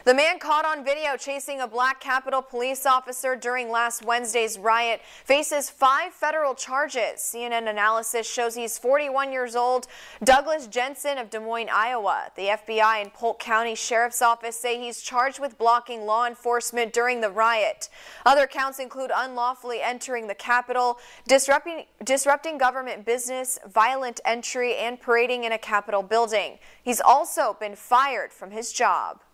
The man caught on video chasing a black Capitol police officer during last Wednesday's riot faces 5 federal charges. CNN analysis shows he's 41 years old. Douglas Jensen of Des Moines, Iowa. The FBI and Polk County Sheriff's Office say he's charged with blocking law enforcement during the riot. Other counts include unlawfully entering the Capitol, disrupting government business, violent entry, and parading in a Capitol building. He's also been fired from his job.